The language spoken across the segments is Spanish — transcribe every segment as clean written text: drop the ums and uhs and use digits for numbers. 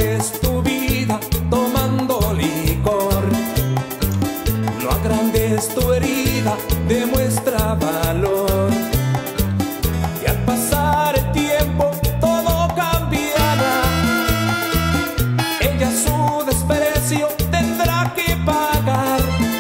acabares tu vida tomando licor. No agrandes tu herida, demuestra valor. Y al pasar el tiempo todo cambiará. Ella su desprecio tendrá que pagar.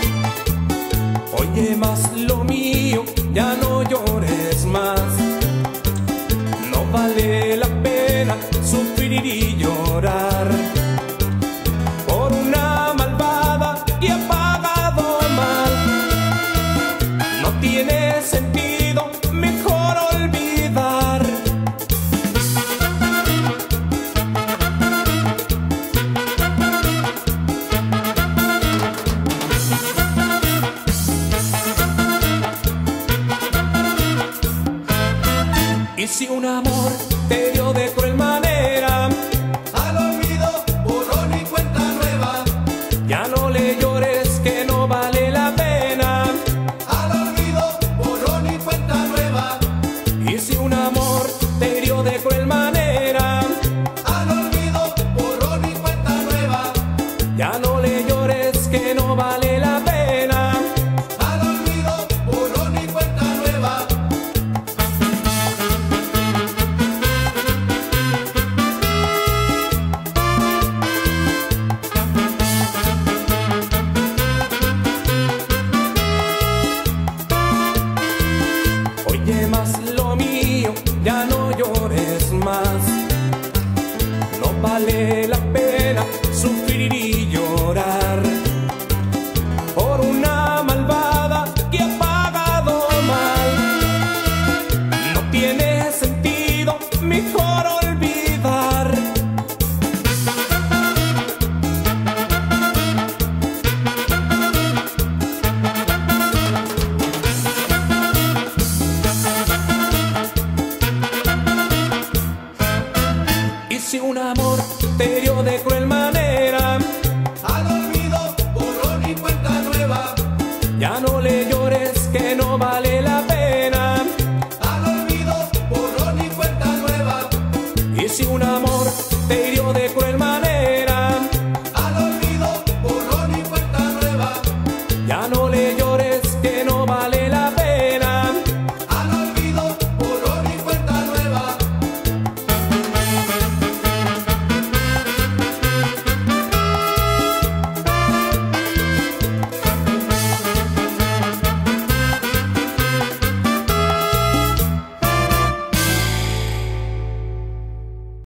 Oye, más lo mío, ya no llores más. No vale la pena sufrir y llorar por una malvada que ha pagado mal. No tiene sentido, mejor olvidar. Y si un amor te dio de cruel manera, al olvido, borrón y cuenta nueva. ya no le llores, que no vale la pena. Al olvido, borrón y cuenta nueva. Y si un amor te dio de cruel manera, Al olvido, borrón y cuenta nueva. ya no le llores, que no vale la pena. Al olvido, borrón y cuenta nueva. Oye, más lo mío, ya no llores más. No vale la pena sufrir y llorar por una malvada que ha pagado mal. No tiene sentido, mejor olvidar. Y si un amor te dio de cruel